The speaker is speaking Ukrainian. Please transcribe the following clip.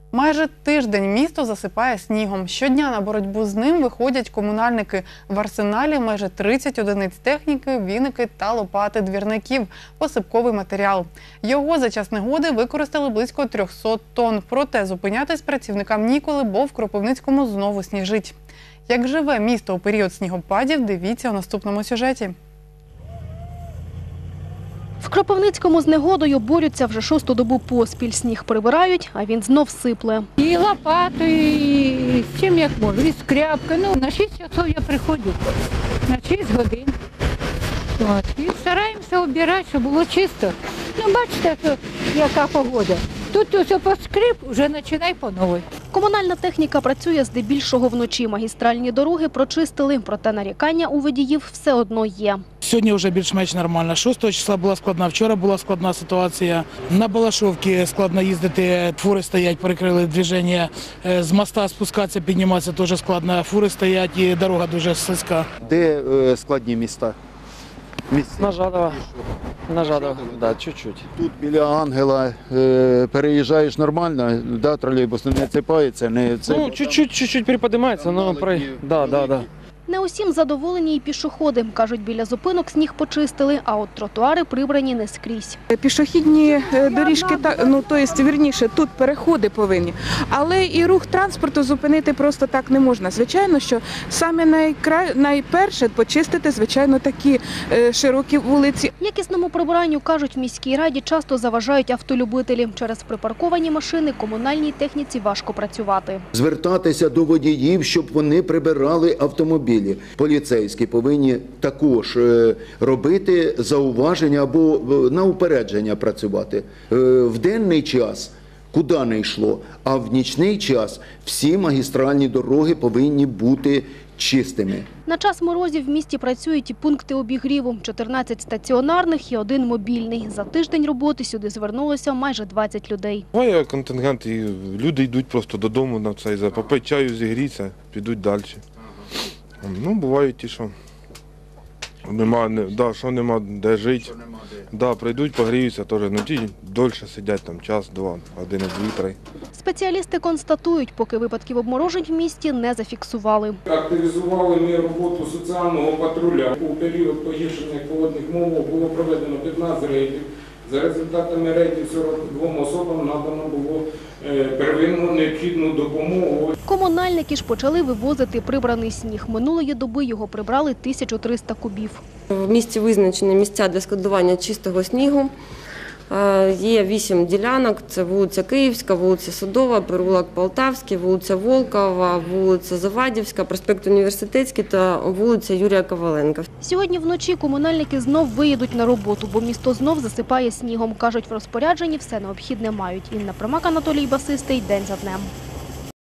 Майже тиждень місто засипає снігом. Щодня на боротьбу з ним виходять комунальники. В арсеналі майже 30 одиниць техніки, віники та лопати двірників – посипковий матеріал. Його за час негоди використали близько 300 тонн. Проте зупинятись працівникам ніколи, бо в Кропивницькому знову сніжить. Як живе місто у період снігопадів, дивіться у наступному сюжеті. В Кропивницькому з негодою борються вже 6-ту добу поспіль. Сніг прибирають, а він знов сипле. І лопатою, і з чим як можу, і скряпкою. На 6 часов я приходжу, на 6 годин. І стараємося обирати, щоб було чисто. Бачите, яка погода. Тут усе поскрип, вже починай по новій. Комунальна техніка працює здебільшого вночі. Магістральні дороги прочистили, проте нарікання у водіїв все одно є. Сьогодні вже більш-менш нормально. 6 числа була складна, вчора була складна ситуація. На Балашовці складно їздити, фури стоять, перекрили движення. З моста спускатися, підніматися теж складно. Фури стоять і дорога дуже слизька. Де складні міста? На Жадово, да, чуть-чуть. Тут біля Ангела переїжджаєш нормально, да, тролейбус не цепається? Ну, чуть-чуть приподнимается, но... Да. Не усім задоволені і пішоходи. Кажуть, біля зупинок сніг почистили, а от тротуари прибрані не скрізь. Пішохідні доріжки, вірніше, тут переходи повинні. Але і рух транспорту зупинити просто так не можна. Звичайно, що саме найперше почистити, звичайно, такі широкі вулиці. Якісному прибиранню, кажуть, в міській раді часто заважають автолюбителі. Через припарковані машини комунальній техніці важко працювати. Звертатися до водіїв, щоб вони прибирали автомобілі. Поліцейські повинні також робити зауваження або на упередження працювати. В денний час куди не йшло, а в нічний час всі магістральні дороги повинні бути чистими. На час морозів в місті працюють і пункти обігріву. 14 стаціонарних і 1 мобільний. За тиждень роботи сюди звернулося майже 20 людей. Буває контингент, і люди йдуть просто додому на цей попити чаю, зігріться, підуть далі. Ну, бувають ті, що нема де жити. Прийдуть, погріються теж, ті довше сидять, час-два, години, 2-3. Спеціалісти констатують, поки випадків обморожень в місті не зафіксували. Активізували ми роботу соціального патруля. У період погіршення погодних умов було проведено 15 рейдів. За результатами рейдів 42 особам надано було первинну необхідну допомогу. Комунальники ж почали вивозити прибраний сніг. Минулої доби його прибрали 1300 кубів. В місті визначені місця для складування чистого снігу. Є 8 ділянок, це вулиця Київська, вулиця Садова, переулок Полтавський, вулиця Волкова, вулиця Завадівська, проспект Університетський та вулиця Юрія Коваленка. Сьогодні вночі комунальники знов виїдуть на роботу, бо місто знов засипає снігом. Кажуть, в розпорядженні все необхідне мають. Інна Примак, Анатолій Басистий. День за днем.